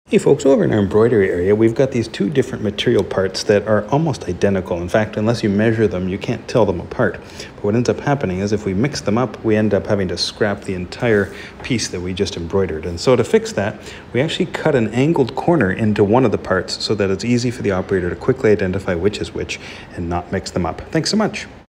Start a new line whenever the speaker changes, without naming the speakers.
Hey folks, over in our embroidery area, we've got these two different material parts that are almost identical. In fact, unless you measure them, you can't tell them apart. But what ends up happening is if we mix them up, we end up having to scrap the entire piece that we just embroidered. And so to fix that, we actually cut an angled corner into one of the parts so that it's easy for the operator to quickly identify which is which and not mix them up. Thanks so much.